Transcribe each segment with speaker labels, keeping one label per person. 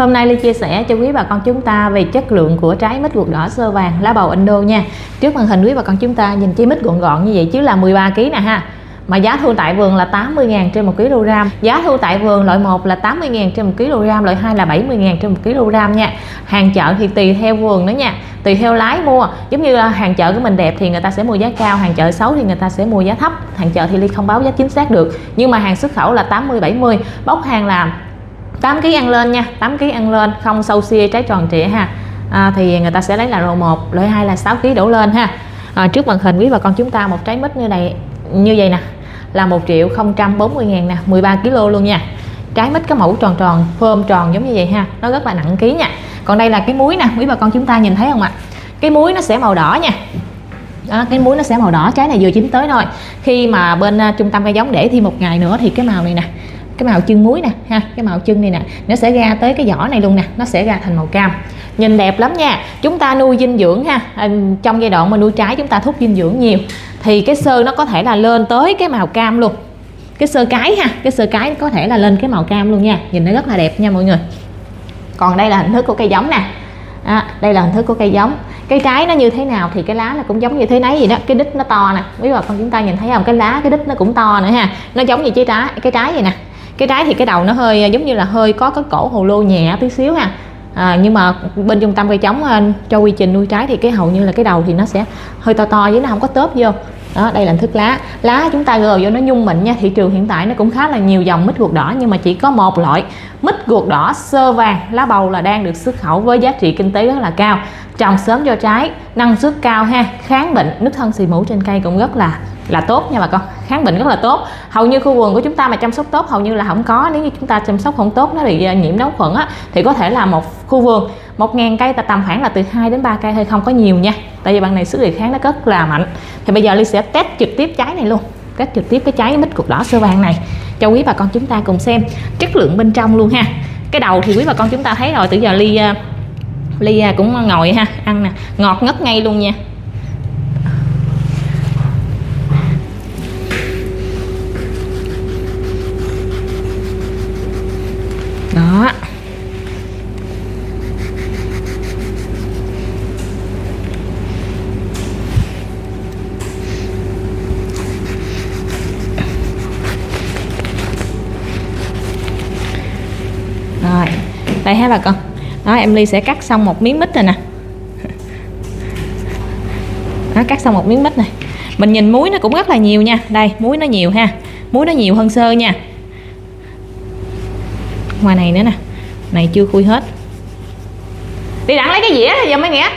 Speaker 1: Hôm nay Ly chia sẻ cho quý bà con chúng ta về chất lượng của trái mít ruột đỏ sơ vàng lá bầu Indo nha. Trước màn hình quý bà con chúng ta nhìn trái mít gọn gọn như vậy chứ là 13 kg nè ha. Mà giá thu tại vườn là 80.000 trên 1 kg. Giá thu tại vườn loại 1 là 80.000 trên 1 kg, loại 2 là 70.000 trên 1 kg nha. Hàng chợ thì tùy theo vườn đó nha, tùy theo lái mua. Giống như là hàng chợ của mình đẹp thì người ta sẽ mua giá cao, hàng chợ xấu thì người ta sẽ mua giá thấp. Hàng chợ thì Ly không báo giá chính xác được, nhưng mà hàng xuất khẩu là 80 70, bốc hàng là 8 kg ăn lên nha, 8 kg ăn lên, không sâu sia trái tròn trịa ha. Thì người ta sẽ lấy là loại 1, loại 2 là 6 kg đổ lên ha. Trước màn hình quý bà con chúng ta một trái mít như vậy nè là 1.040.000 nè, 13 kg luôn nha. Trái mít có mẫu tròn tròn, phơm tròn giống như vậy ha, nó rất là nặng ký nha. Còn đây là cái múi nè, quý bà con chúng ta nhìn thấy không ạ? Cái múi nó sẽ màu đỏ nha. Đó, cái múi nó sẽ màu đỏ, trái này vừa chín tới thôi. Khi mà bên trung tâm cây giống để thêm một ngày nữa thì cái màu này nè, cái màu chân muối nè ha, cái màu chân này nè nó sẽ ra tới cái vỏ này luôn nè, nó sẽ ra thành màu cam, nhìn đẹp lắm nha. Chúng ta nuôi dinh dưỡng ha, trong giai đoạn mà nuôi trái chúng ta thúc dinh dưỡng nhiều thì cái xơ nó có thể là lên tới cái màu cam luôn, cái xơ cái ha, cái xơ cái có thể là lên cái màu cam luôn nha, nhìn nó rất là đẹp nha mọi người. Còn đây là hình thức của cây giống nè, đây là hình thức của cây giống. Cái trái nó như thế nào thì cái lá nó cũng giống như thế nấy gì đó. Cái đít nó to nè, quý bà con chúng ta nhìn thấy không, cái lá cái đít nó cũng to nữa ha, nó giống như cái trái vậy nè. Cái trái thì cái đầu nó hơi giống như là hơi có cái cổ hồ lô nhẹ tí xíu ha. Nhưng mà bên trung tâm cây giống cho quy trình nuôi trái thì cái hầu như là cái đầu thì nó sẽ hơi to to, với nó không có tớp vô. Đó, đây là hình thức lá chúng ta gờ vô nó nhung mịn nha. Thị trường hiện tại nó cũng khá là nhiều dòng mít ruột đỏ, nhưng mà chỉ có một loại mít ruột đỏ sơ vàng lá bầu là đang được xuất khẩu với giá trị kinh tế rất là cao, trồng sớm cho trái, năng suất cao ha, kháng bệnh, nước thân xì mủ trên cây cũng rất là tốt nha bà con, kháng bệnh rất là tốt. Hầu như khu vườn của chúng ta mà chăm sóc tốt hầu như là không có. Nếu như chúng ta chăm sóc không tốt nó bị nhiễm nấu khuẩn á, thì có thể là một khu vườn 1.000 cây tầm khoảng là từ 2 đến 3 cây thôi, không có nhiều nha, tại vì bạn này sức đề kháng nó rất là mạnh. Thì bây giờ Ly sẽ test trực tiếp trái này luôn, test trực tiếp cái trái mít ruột đỏ sơ vàng này cho quý bà con chúng ta cùng xem chất lượng bên trong luôn ha. Cái đầu thì quý bà con chúng ta thấy rồi, từ giờ Ly cũng ngồi ha, ăn nè, ngọt ngất ngay luôn nha. Đó, rồi đây ha bà con. Đó, em Ly sẽ cắt xong một miếng mít rồi nè. Đó, cắt xong một miếng mít này. Mình nhìn muối nó cũng rất là nhiều nha. Đây, muối nó nhiều ha. Muối nó nhiều hơn sơ nha. Ngoài này nữa nè. Này chưa khui hết. Đi đặng lấy cái dĩa rồi giờ mấy nghĩa.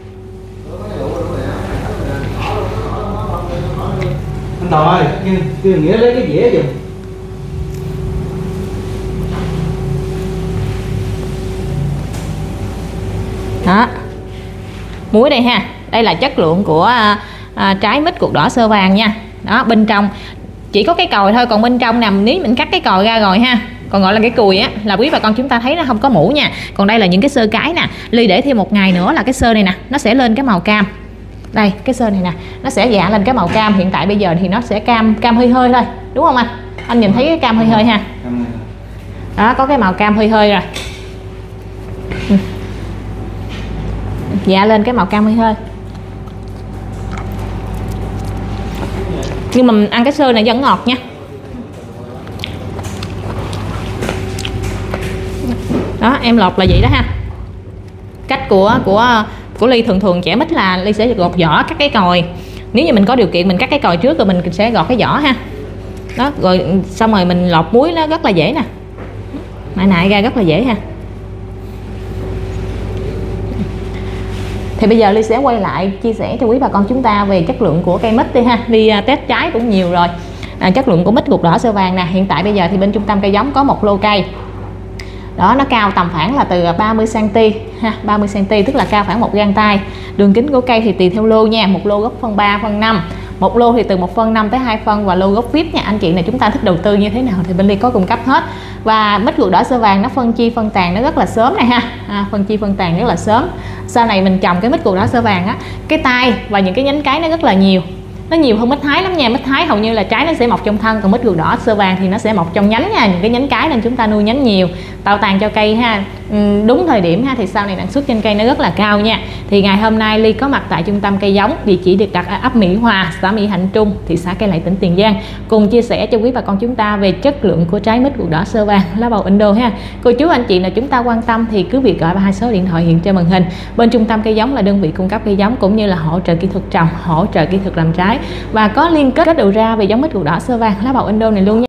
Speaker 2: Anh Tòi, kêu Nghĩa lấy cái dĩa giùm.
Speaker 1: Đó, muối đây ha, đây là chất lượng của trái mít ruột đỏ sơ vàng nha. Đó, bên trong chỉ có cái còi thôi, còn bên trong nằm nếu mình cắt cái còi ra rồi ha, còn gọi là cái cùi á, là quý bà con chúng ta thấy nó không có mũ nha. Còn đây là những cái xơ cái nè, Ly để thêm một ngày nữa là cái xơ này nè nó sẽ lên cái màu cam. Đây, cái xơ này nè nó sẽ dạ lên cái màu cam. Hiện tại bây giờ thì nó sẽ cam hơi hơi thôi, đúng không anh? Anh nhìn thấy cái cam hơi hơi ha. Đó, có cái màu cam hơi hơi rồi. Dạ lên cái màu cam hơi hơi. Nhưng mà mình ăn cái xơ này vẫn ngọt nha. Đó, em lột là vậy đó ha. Cách của Ly thường chẻ mít là Ly sẽ gọt vỏ, cắt cái còi. Nếu như mình có điều kiện mình cắt cái còi trước rồi mình sẽ gọt cái vỏ ha. Đó, rồi xong rồi mình lột muối nó rất là dễ nè. Nại ra rất là dễ ha. Thì bây giờ Ly sẽ quay lại chia sẻ cho quý bà con chúng ta về chất lượng của cây mít đi ha. Ly test trái cũng nhiều rồi. Chất lượng của mít ruột đỏ sơ vàng nè. Hiện tại bây giờ thì bên trung tâm cây giống có một lô cây. Đó, nó cao tầm khoảng là từ 30cm ha, 30cm tức là cao khoảng 1 gang tay. Đường kính của cây thì tùy theo lô nha, một lô gốc phân 3, phân 5. Một lô thì từ 1 phân 5 tới 2 phân và lô gốc VIP nha. Anh chị này chúng ta thích đầu tư như thế nào thì bên Ly có cung cấp hết. Và mít ruột đỏ sơ vàng nó phân chia phân tàn nó rất là sớm này ha. Phân chia phân tàn rất là sớm. Sau này mình trồng cái mít ruột đỏ sơ vàng á, cái tai và những cái nhánh cái nó rất là nhiều. Nó nhiều hơn mít Thái lắm nha. Mít Thái hầu như là trái nó sẽ mọc trong thân, còn mít ruột đỏ sơ vàng thì nó sẽ mọc trong nhánh nha, những cái nhánh cái, nên chúng ta nuôi nhánh nhiều, tạo tàn cho cây ha. đúng thời điểm ha, thì sau này năng suất trên cây nó rất là cao nha. Thì ngày hôm nay Ly có mặt tại trung tâm cây giống, địa chỉ được đặt ở ấp Mỹ Hòa, xã Mỹ Hạnh Trung, thị xã Cây Lậy, tỉnh Tiền Giang, cùng chia sẻ cho quý bà con chúng ta về chất lượng của trái mít ruột đỏ sơ vàng lá bầu Indo ha. Cô chú anh chị nào chúng ta quan tâm thì cứ việc gọi vào 2 số điện thoại hiện trên màn hình. Bên trung tâm cây giống là đơn vị cung cấp cây giống cũng như là hỗ trợ kỹ thuật trồng, hỗ trợ kỹ thuật làm trái, và có liên kết đầu ra về giống mít ruột đỏ sơ vàng lá bầu Indo này luôn nha.